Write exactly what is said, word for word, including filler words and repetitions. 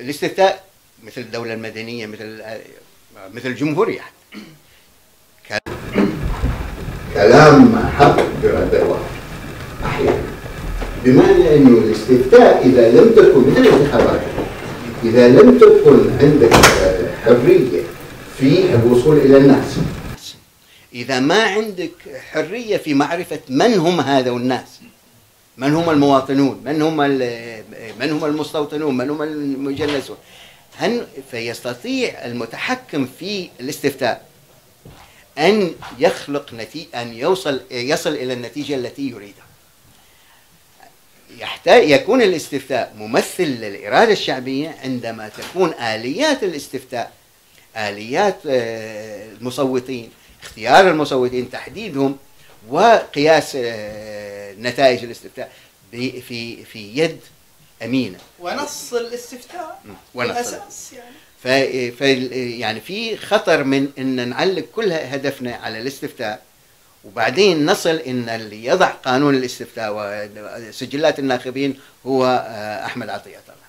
الاستفتاء مثل الدولة المدنية، مثل مثل الجمهورية. كلام حق برد الواقع أحيانا، بمعنى أنه الاستفتاء إذا لم تكن مثل الانتخابات، إذا لم تكن عندك حرية في الوصول إلى الناس، إذا ما عندك حرية في معرفة من هم هذا الناس، من هم المواطنون، من هم من هم المستوطنون، من هم المجلسون، فيستطيع المتحكم في الاستفتاء أن يخلق نتيجة، أن يوصل يصل إلى النتيجة التي يريدها. يحتاج يكون الاستفتاء ممثل للإرادة الشعبية عندما تكون آليات الاستفتاء، آليات المصوتين، اختيار المصوتين، تحديدهم وقياس نتائج الاستفتاء في في يد أمينة. ونص الاستفتاء الأساس يعني. ف يعني في خطر من أن نعلق كل هدفنا على الاستفتاء، وبعدين نصل ان اللي يضع قانون الاستفتاء وسجلات الناخبين هو احمد عطية الله.